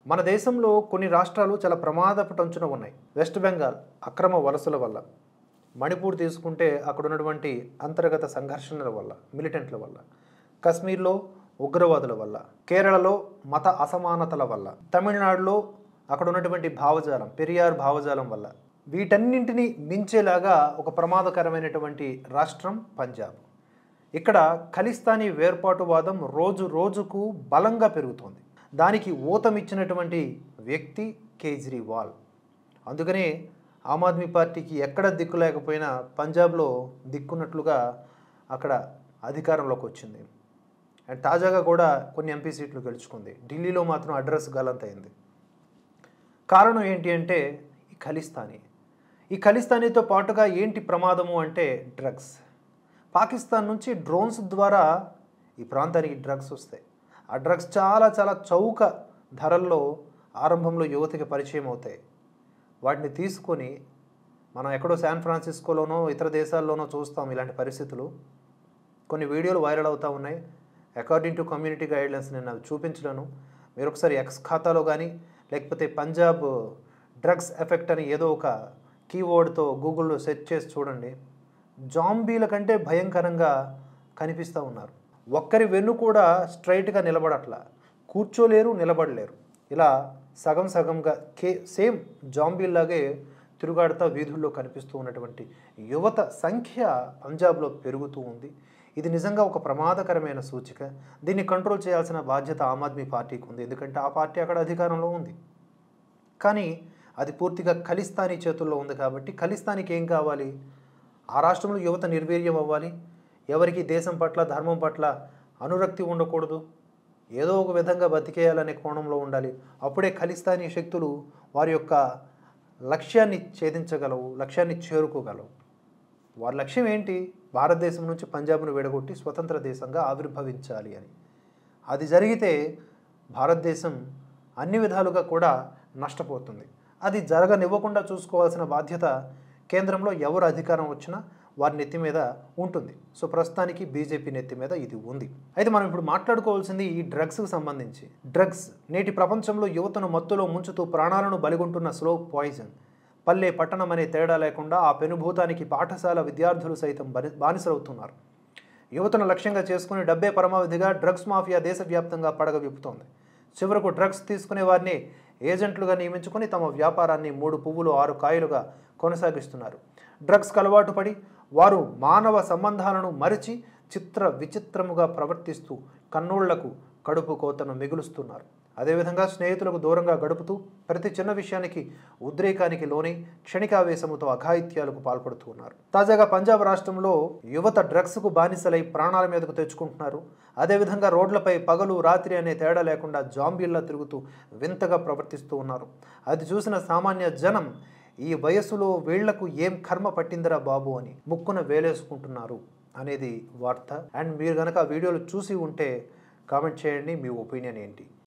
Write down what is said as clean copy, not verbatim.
మన దేశంలో కొన్ని రాష్ట్రాలు చాలా ప్రమాదపు టంచున ఉన్నాయి. వెస్ట్ బెంగాల్ అక్రమ వలసల వల్ల, మణిపూర్ తీసుకుంటే అక్కడ ఉన్నటువంటి అంతర్గత సంఘర్షణల వల్ల, మిలిటెంట్ల వల్ల, కశ్మీర్లో ఉగ్రవాదుల వల్ల, కేరళలో మత అసమానతల వల్ల, తమిళనాడులో అక్కడ ఉన్నటువంటి భావజాలం, పెరియార్ భావజాలం వల్ల, వీటన్నింటినీ మించేలాగా ఒక ప్రమాదకరమైనటువంటి రాష్ట్రం పంజాబ్. ఇక్కడ ఖలిస్తానీ వేర్పాటువాదం రోజు రోజుకు బలంగా పెరుగుతోంది. దానికి ఊతమిచ్చినటువంటి వ్యక్తి కేజ్రీవాల్. అందుకనే ఆమ్ ఆద్మీ పార్టీకి ఎక్కడ దిక్కు లేకపోయినా పంజాబ్లో దిక్కున్నట్లుగా అక్కడ అధికారంలోకి వచ్చింది. అండ్ తాజాగా కూడా కొన్ని ఎంపీ సీట్లు గెలుచుకుంది. ఢిల్లీలో మాత్రం అడ్రస్ గల్లంతైంది. కారణం ఏంటి అంటే ఈ ఖలిస్తానీతో పాటుగా ఏంటి ప్రమాదము అంటే డ్రగ్స్. పాకిస్తాన్ నుంచి డ్రోన్స్ ద్వారా ఈ ప్రాంతానికి డ్రగ్స్ వస్తాయి. ఆ డ్రగ్స్ చాలా చాలా చౌక ధరల్లో ఆరంభంలో యువతికి పరిచయం అవుతాయి. వాటిని తీసుకొని మనం ఎక్కడో శాన్ ఫ్రాన్సిస్కోలోనో ఇతర దేశాల్లోనో చూస్తాం ఇలాంటి పరిస్థితులు. కొన్ని వీడియోలు వైరల్ అవుతూ ఉన్నాయి. అకార్డింగ్ టు కమ్యూనిటీ గైడ్లైన్స్ నేను అవి చూపించలేను. మీరు ఒకసారి ఎక్స్ ఖాతాలో కానీ లేకపోతే పంజాబ్ డ్రగ్స్ ఎఫెక్ట్ అని ఏదో ఒక కీవర్డ్తో గూగుల్లో సెర్చ్ చేసి చూడండి. జాంబీల కంటే భయంకరంగా కనిపిస్తూ ఉన్నారు. ఒక్కరి వెన్ను కూడా స్ట్రైట్గా నిలబడట్లా, కూర్చోలేరు, నిలబడలేరు. ఇలా సగం సగంగా సేమ్ జాంబీల్లాగే తిరుగాడుతూ వీధుల్లో కనిపిస్తూ ఉన్నటువంటి యువత సంఖ్య పంజాబ్లో పెరుగుతూ ఉంది. ఇది నిజంగా ఒక ప్రమాదకరమైన సూచిక. దీన్ని కంట్రోల్ చేయాల్సిన బాధ్యత ఆమ్ ఆద్మీ పార్టీకి ఉంది. ఎందుకంటే ఆ పార్టీ అక్కడ అధికారంలో ఉంది. కానీ అది పూర్తిగా ఖలిస్తానీ చేతుల్లో ఉంది. కాబట్టి ఖలిస్తానీకి ఏం కావాలి? ఆ రాష్ట్రంలో యువత నిర్వీర్యం అవ్వాలి. ఎవరికి దేశం పట్ల, ధర్మం పట్ల అనురక్తి ఉండకూడదు. ఏదో ఒక విధంగా బతికేయాలనే కోణంలో ఉండాలి. అప్పుడే ఖలిస్తానీ శక్తులు వారి యొక్క లక్ష్యాన్ని ఛేదించగలవు, లక్ష్యాన్ని చేరుకోగలవు. వారి లక్ష్యం ఏంటి? భారతదేశం నుంచి పంజాబ్ను విడగొట్టి స్వతంత్ర దేశంగా ఆవిర్భవించాలి అని. అది జరిగితే భారతదేశం అన్ని విధాలుగా కూడా నష్టపోతుంది. అది జరగనివ్వకుండా చూసుకోవాల్సిన బాధ్యత కేంద్రంలో ఎవరు అధికారం వచ్చినా వారి నెత్తి మీద ఉంటుంది. సో ప్రస్తుతానికి బీజేపీ నెత్తి మీద ఇది ఉంది. అయితే మనం ఇప్పుడు మాట్లాడుకోవాల్సింది ఈ డ్రగ్స్కి సంబంధించి. డ్రగ్స్ నేటి ప్రపంచంలో యువతను మత్తులో ముంచుతూ ప్రాణాలను బలిగొంటున్న స్లో పాయిజన్. పల్లె పట్టణం అనే తేడా లేకుండా ఆ పెనుభూతానికి పాఠశాల విద్యార్థులు సైతం బానిసలవుతున్నారు. యువతను లక్ష్యంగా చేసుకుని డబ్బే పరమావధిగా డ్రగ్స్ మాఫియా దేశవ్యాప్తంగా పడగ విప్పుతోంది. చివరకు డ్రగ్స్ తీసుకునే వారిని ఏజెంట్లుగా నియమించుకొని తమ వ్యాపారాన్ని 3 పువ్వులు 6 కాయలుగా కొనసాగిస్తున్నారు. డ్రగ్స్కి అలవాటు పడి వారు మానవ సంబంధాలను మరిచి విచిత్రముగా ప్రవర్తిస్తూ కన్నోళ్లకు కడుపు కోతను మిగులుస్తున్నారు. అదేవిధంగా స్నేహితులకు దూరంగా గడుపుతూ ప్రతి చిన్న విషయానికి ఉద్రేకానికి లోనై క్షణికావేశముతో అఘాయిత్యాలకు పాల్పడుతూ ఉన్నారు. తాజాగా పంజాబ్ రాష్ట్రంలో యువత డ్రగ్స్కు బానిసలై ప్రాణాల మీదకు తెచ్చుకుంటున్నారు. అదేవిధంగా రోడ్లపై పగలు రాత్రి అనే తేడా లేకుండా జాంబీల్లా తిరుగుతూ వింతగా ప్రవర్తిస్తూ ఉన్నారు. అది చూసిన సామాన్య జనం ఈ వయస్సులో వీళ్లకు ఏం కర్మ పట్టిందిరా బాబు అని ముక్కున వేలేసుకుంటున్నారు అనేది వార్త. అండ్ మీరు కనుక ఆ వీడియోలు చూసి ఉంటే కామెంట్ చేయండి, మీ ఒపీనియన్ ఏంటి?